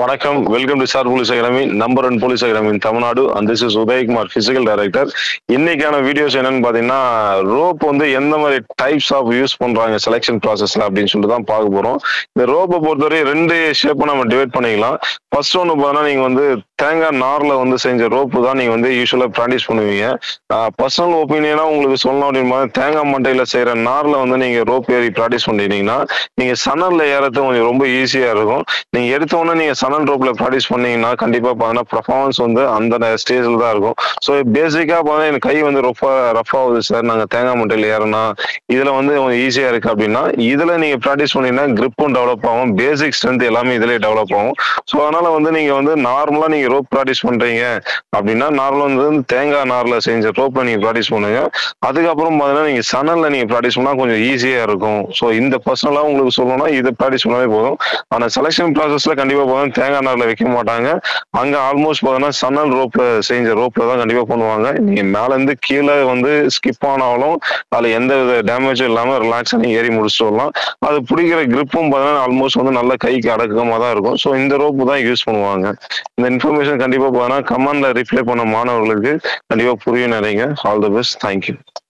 வணக்கம். Welcome to sir police academy, number 1 police academy in Tamil Nadu. And this is Udhayakumar, physical director. இன்னைக்கான videos என்னன்னு பாத்தீங்கன்னா, rope வந்து எந்த மாதிரி டைப்ஸ் ஆஃப் யூஸ் பண்றாங்க செலெக்ஷன் ப்ராசஸ்ல அப்படின்னு சொல்லிட்டு தான் பார்க்க போறோம். இந்த ரோப்பை பொறுத்தவரை 2 ஷேப்பை நம்ம டிவைட் பண்ணிக்கலாம். ஃபர்ஸ்ட் ஒன்று பார்த்தீங்கன்னா, நீங்க வந்து தேங்காய் நார்ல வந்து செஞ்ச ரோப்பு தான் நீங்க வந்து யூஸ்வலா ப்ராக்டிஸ் பண்ணுவீங்க. பர்சனல் ஒப்பீனியனா உங்களுக்கு சொல்லணும் அப்படின்னா, தேங்காய் மட்டையில செய்யற நார்ல வந்து நீங்க ரோப் ஏறி ப்ராக்டிஸ் பண்ணிட்டீங்கன்னா, நீங்க சணல்ல ஏறது கொஞ்சம் ரொம்ப ஈஸியா இருக்கும். நீங்க எடுத்த உடனே நீங்க சணல் ரோப்ல ப்ராக்டிஸ் பண்ணீங்கன்னா கண்டிப்பா பாத்தீங்கன்னா பெர்ஃபார்மன்ஸ் வந்து அந்த ஸ்டேஜ்ல தான் இருக்கும். ஸோ பேசிக்கா பாத்தீங்கன்னா எனக்கு கை வந்து ரொம்ப ரஃப் ஆகுது சார், நாங்க தேங்காய் மட்டையில ஏறனா இதுல வந்து கொஞ்சம் ஈஸியா இருக்கு அப்படின்னா, இதுல நீங்க ப்ராக்டிஸ் பண்ணீங்கன்னா கிரிப்பும் டெவலப் ஆகும், பேசிக் ஸ்ட்ரென்த் எல்லாமே இதுலயே டெவலப் ஆகும். ஸோ அதனால வந்து நீங்க வந்து நார்மலா நீங்க ரோப் ப்ராக்டிஸ் பண்றீங்க அப்படின்னா, நார்மலா வந்து தேங்காய் நார்ல செஞ்ச ரோப்ல நீங்க ப்ராக்டிஸ் பண்ணுங்க. அதுக்கப்புறம் பாத்தீங்கன்னா நீங்க சணல்ல நீங்க ப்ராக்டிஸ் பண்ணா கொஞ்சம் ஈஸியா இருக்கும். ஸோ இந்த பர்சனலா உங்களுக்கு சொல்லணும்னா இதை ப்ராக்டிஸ் பண்ணாலே போதும். ஆனா செலக்ஷன் ப்ராசஸ்ல கண்டிப்பா போதும் தேங்காய் நார்ல வைக்க மாட்டாங்க. அங்க ஆல்மோஸ்ட் பாத்தீங்கன்னா சணல் ரோப்ல செஞ்ச ரோப்ல தான் கண்டிப்பா பண்ணுவாங்க. நீங்க மேல இருந்து கீழே வந்து ஸ்கிப் ஆனாலும் அதுல எந்த வித டேமேஜும் இல்லாம ரிலாக்ஸா நீங்க ஏறி முடிச்சுட்டு வரலாம். அது பிடிக்கிற கிரிப்பும் பாத்தீங்கன்னா ஆல்மோஸ்ட் வந்து நல்ல கைக்கு அடக்கமா தான் இருக்கும். ஸோ இந்த ரோப்பு தான் யூஸ் பண்ணுவாங்க. இந்த இன்ஃபர்மேஷன் கண்டிப்பா பாத்தீங்கன்னா கமெண்ட்ல ரிப்ளை பண்ண மாணவர்களுக்கு கண்டிப்பா புரியும் நினைங்க. All the best. தேங்க்யூ.